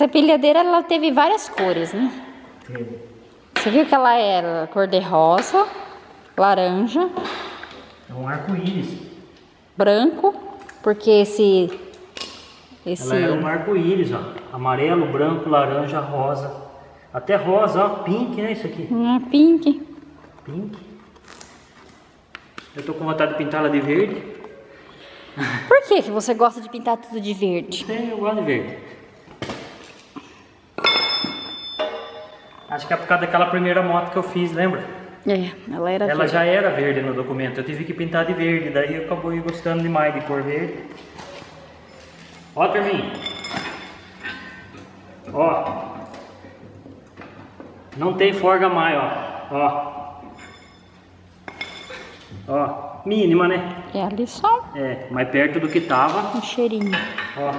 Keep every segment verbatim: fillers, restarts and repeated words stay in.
Essa pilhadeira, ela teve várias cores, né? Teve. Você viu que ela era cor de rosa, laranja. É um arco-íris. Branco, porque esse... esse... Ela era um arco-íris, ó. Amarelo, branco, laranja, rosa. Até rosa, ó. Pink, né? Isso aqui. Uma pink. Pink. Eu tô com vontade de pintar ela de verde. Por que que você gosta de pintar tudo de verde? Sim, eu gosto de verde. Acho que é por causa daquela primeira moto que eu fiz, lembra? É, ela era Ela verde. já era verde no documento. Eu tive que pintar de verde. Daí eu acabei gostando demais de cor verde. Ó, Terminho. Ó. Não tem forga mais, ó. Ó. Ó. Mínima, né? É ali só É, mais perto do que tava. um cheirinho. Ó.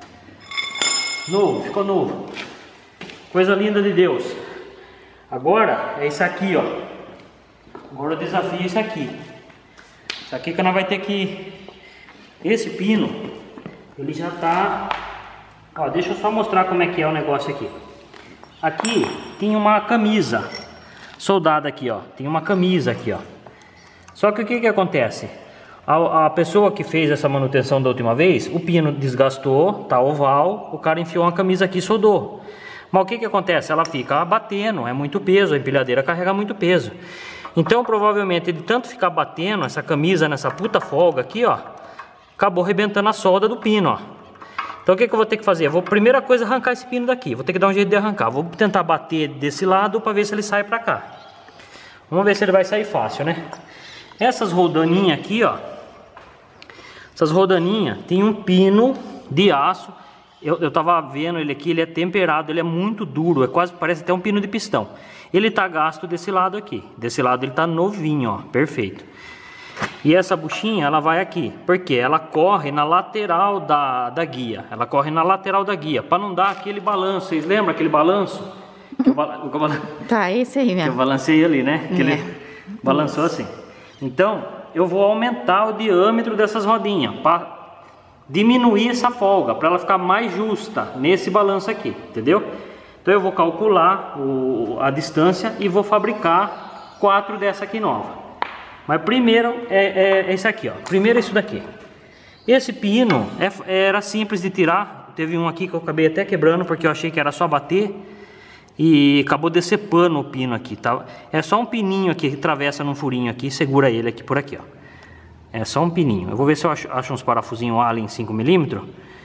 Novo, ficou novo. Coisa linda de Deus. Agora é isso aqui, ó. Agora o desafio é isso aqui. Isso aqui que nós vai ter que... Esse pino, ele já tá... Ó, deixa eu só mostrar como é que é o negócio aqui. Aqui tinha uma camisa soldada aqui, ó. Tem uma camisa aqui, ó. Só que o que que acontece? A, a pessoa que fez essa manutenção da última vez, o pino desgastou, tá oval, o cara enfiou uma camisa aqui e soldou. Mas o que que acontece? Ela fica batendo, é muito peso, a empilhadeira carrega muito peso. Então provavelmente de tanto ficar batendo essa camisa nessa puta folga aqui, ó, acabou arrebentando a solda do pino, ó. Então o que que eu vou ter que fazer? Eu vou, primeira coisa, arrancar esse pino daqui. Vou ter que dar um jeito de arrancar. Vou tentar bater desse lado para ver se ele sai pra cá. Vamos ver se ele vai sair fácil, né? Essas rodaninhas aqui, ó. Essas rodaninhas tem um pino de aço. Eu, eu tava vendo ele aqui, ele é temperado, ele é muito duro. É quase, parece até um pino de pistão. Ele tá gasto desse lado aqui. Desse lado ele tá novinho, ó. Perfeito. E essa buchinha, ela vai aqui, porque ela corre na lateral da, da guia. Ela corre na lateral da guia, para não dar aquele balanço. Vocês lembram aquele balanço? Que eu, que eu, Tá, esse aí que eu mesmo. balancei ali, né? Que ele É. balançou assim. Então, eu vou aumentar o diâmetro dessas rodinhas, para diminuir essa folga, para ela ficar mais justa nesse balanço aqui, entendeu? Então eu vou calcular o, a distância e vou fabricar quatro dessa aqui nova. Mas primeiro é, é, é esse aqui, ó. Primeiro é isso daqui. Esse pino é, era simples de tirar. Teve um aqui que eu acabei até quebrando porque eu achei que era só bater e acabou decepando o pino aqui, tá? É só um pininho aqui que atravessa num furinho aqui e segura ele aqui por aqui, ó. É só um pininho. Eu vou ver se eu acho, acho uns parafusinhos Allen cinco milímetros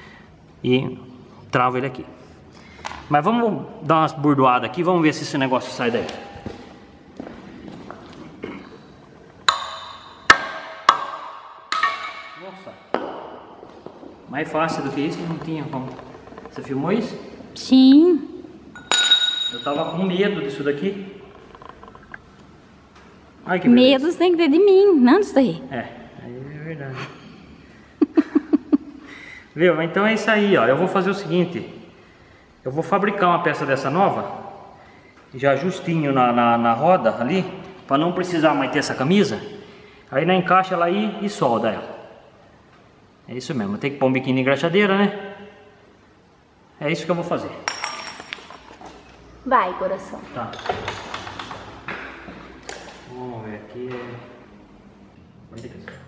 e travo ele aqui. Mas vamos dar umas burdoadas aqui, vamos ver se esse negócio sai daí. Mais fácil do que isso, não tinha como. Você filmou isso? Sim. Eu tava com medo disso daqui. Ai, que beleza. Medo você tem que ter de mim, não disso daí. É, é verdade. Viu? Então é isso aí, ó. Eu vou fazer o seguinte. Eu vou fabricar uma peça dessa nova, já justinho na, na, na roda ali, para não precisar mais ter essa camisa. Aí na encaixa ela aí e solda ela. É isso mesmo, tem que pôr um biquíni de engraxadeira, né? É isso que eu vou fazer. Vai, coração. Tá. Vamos ver aqui. Onde é que é?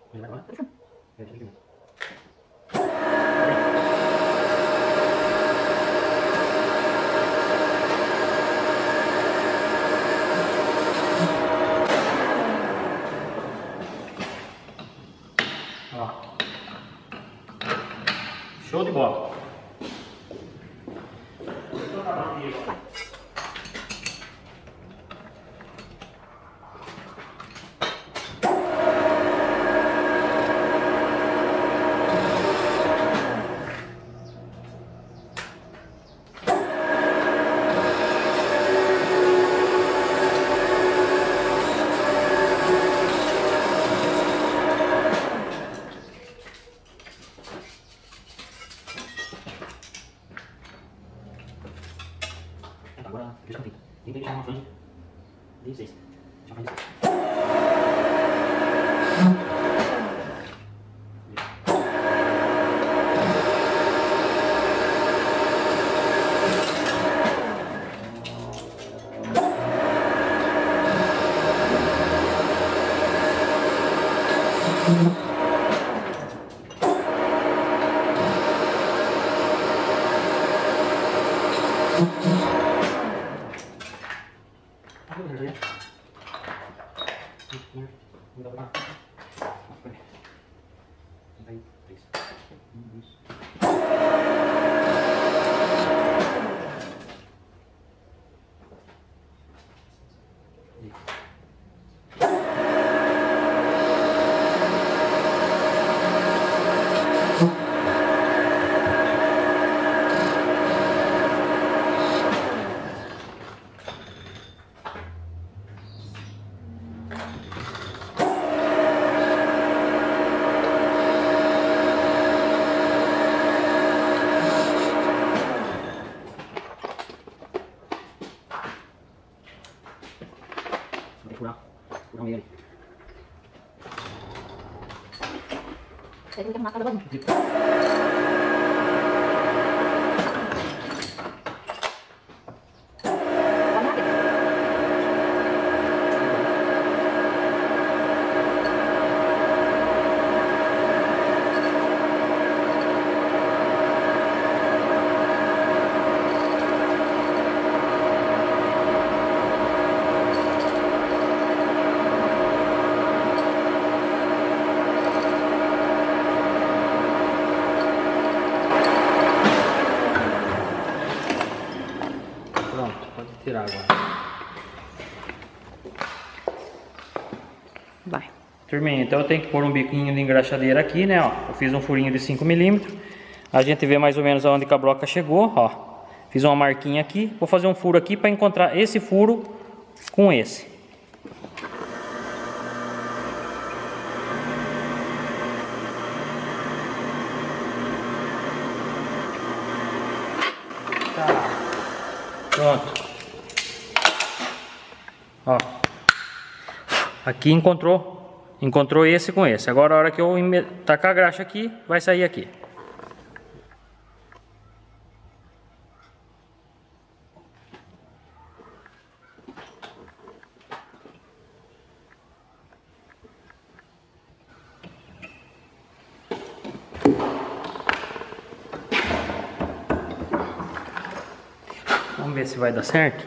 Ó. Show de bola. Agora, deixa eu ver. Tem que deixar uma franja de seis. Deixa eu fazer isso. Furar, furar meio ali. Tem que arrumar cada bagulho. Pronto, pode tirar agora. Vai. Turminha, então eu tenho que pôr um biquinho de engraxadeira aqui, né, ó. Eu fiz um furinho de cinco milímetros. A gente vê mais ou menos aonde que a broca chegou, ó. Fiz uma marquinha aqui. Vou fazer um furo aqui para encontrar esse furo com esse. Tá. Pronto. Ó. Aqui encontrou, encontrou esse com esse. Agora a hora que eu tacar a graxa aqui, vai sair aqui. Vamos ver se vai dar certo.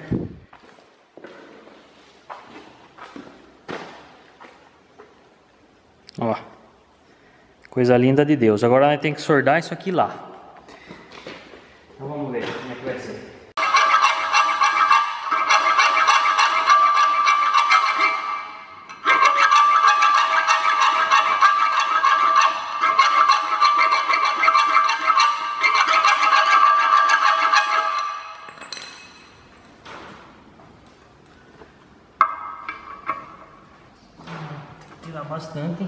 Ó, coisa linda de Deus. Agora nós temos que soldar isso aqui lá. Então vamos ver como é que vai ser. Tirar bastante.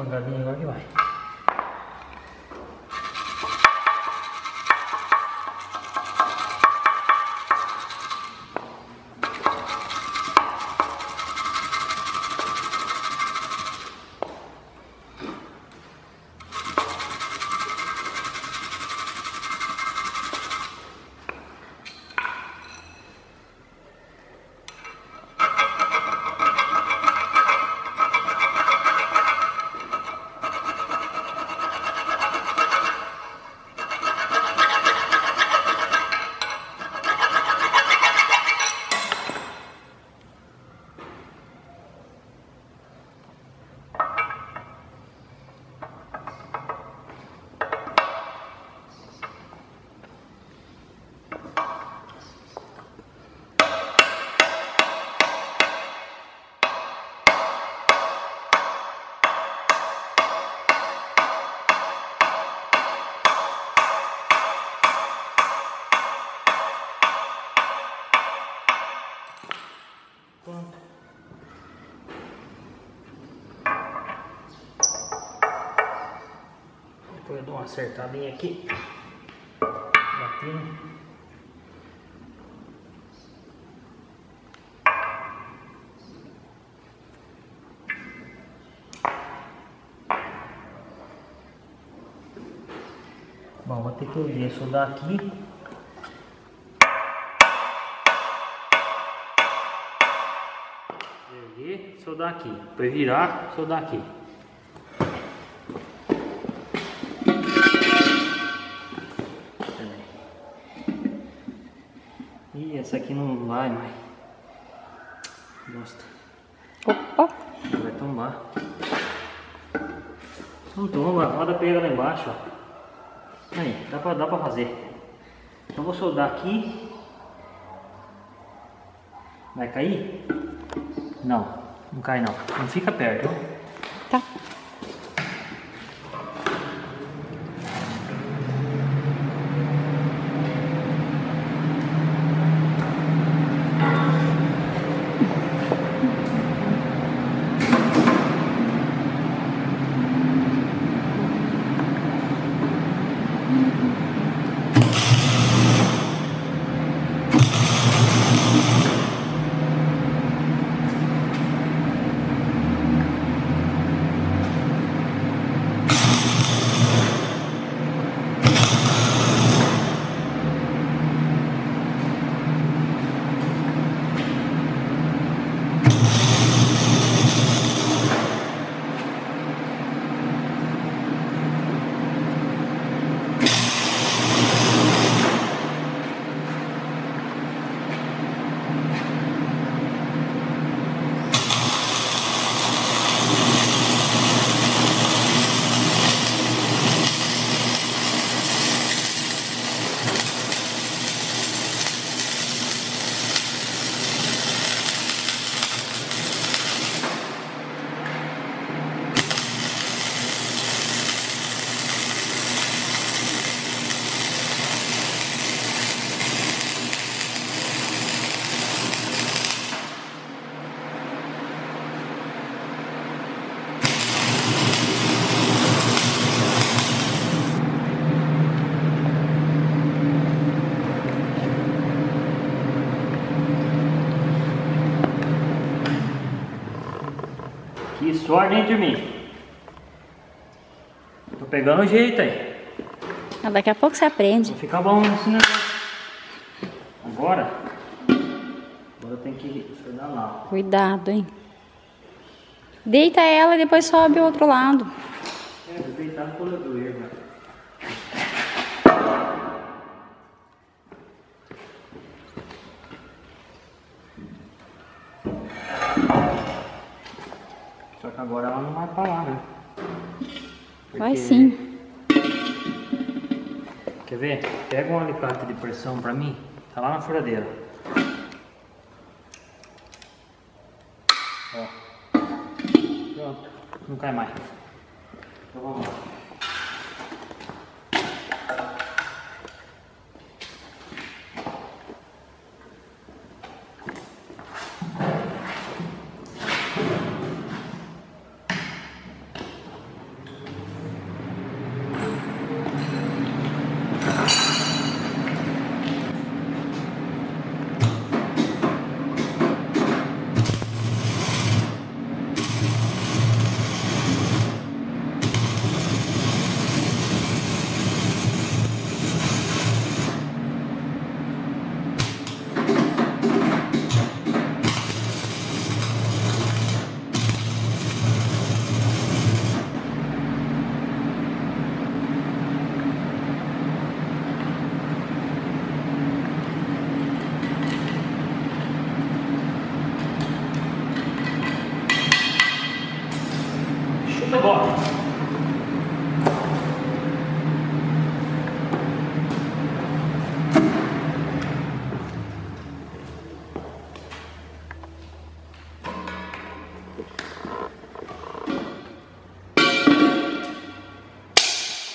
pancadinha agora que vai. Pronto. Depois eu dou uma acertadinha aqui. Batendo. Bom, vou ter que ver isso daqui. Erguer, soldar aqui. Depois virar, soldar aqui. Ih, essa aqui não vai, mas... Gosta. Opa! Vai tombar. Não tomba, a roda pega lá embaixo, ó. Aí, dá pra, dá pra fazer. Então vou soldar aqui. Vai cair? Não, não cai não. Não fica perto. Tá. Que sorte, hein, turminha? Tô pegando o jeito aí. Ah, daqui a pouco você aprende. Vai ficar bom esse negócio. Agora, agora tem que soldar lá. Cuidado, hein? Deita ela e depois sobe o outro lado. É, vou deitar no colador, velho. Só que agora ela não vai pra lá, né? Porque... Vai sim. Quer ver? Pega um alicate de pressão pra mim. Tá lá na furadeira. Ó. Pronto. Não cai mais. Então vamos lá.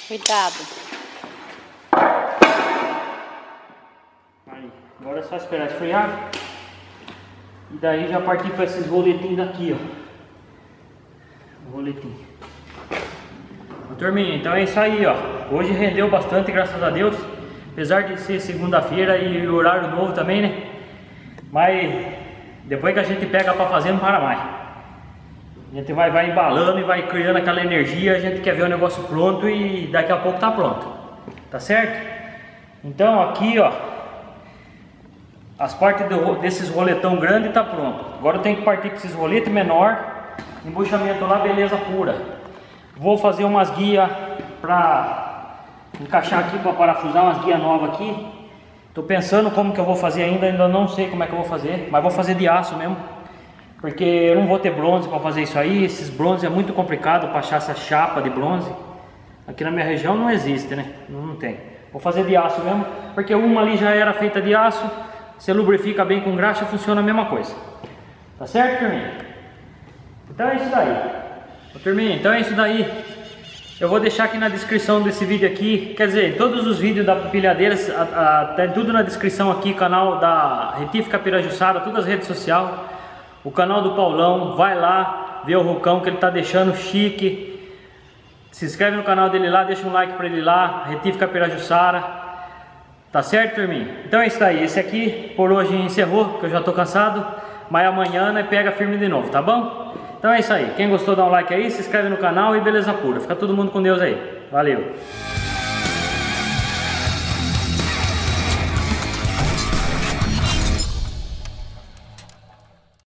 Cuidado. Aí, agora é só esperar esfriar. E daí já partir para esses roletinhos daqui, ó. O roletinho. Ô, turminha, então é isso aí, ó. Hoje rendeu bastante, graças a Deus. Apesar de ser segunda-feira e horário novo também, né? Mas depois que a gente pega para fazer, não para mais. A gente vai, vai embalando e vai criando aquela energia. A gente quer ver o negócio pronto e daqui a pouco tá pronto. Tá certo? Então aqui, ó, as partes do, desses roletão grande tá pronto. Agora eu tenho que partir com esses roletes menor. Embuchamento lá, beleza pura. Vou fazer umas guias para encaixar aqui, para parafusar umas guias novas aqui. Tô pensando como que eu vou fazer ainda, ainda não sei como é que eu vou fazer, mas vou fazer de aço mesmo. Porque eu não vou ter bronze para fazer isso aí. Esses bronze é muito complicado para achar essa chapa de bronze. Aqui na minha região não existe, né? Não, não tem. Vou fazer de aço mesmo, porque uma ali já era feita de aço. Você lubrifica bem com graxa, funciona a mesma coisa. Tá certo, turminha? Então é isso daí. Ô, turminha, então é isso daí. Eu vou deixar aqui na descrição desse vídeo aqui, quer dizer, todos os vídeos da Pilhadeiras, tem tudo na descrição aqui, canal da Retífica Pirajussara, todas as redes sociais. O canal do Paulão, vai lá ver o Rucão que ele tá deixando chique. Se inscreve no canal dele lá, deixa um like pra ele lá, Retífica Pirajussara. Tá certo, turminha? Então é isso aí, esse aqui por hoje encerrou, que eu já tô cansado. Mas amanhã né, pega firme de novo, tá bom? Então é isso aí, quem gostou dá um like aí, se inscreve no canal e beleza pura. Fica todo mundo com Deus aí, valeu!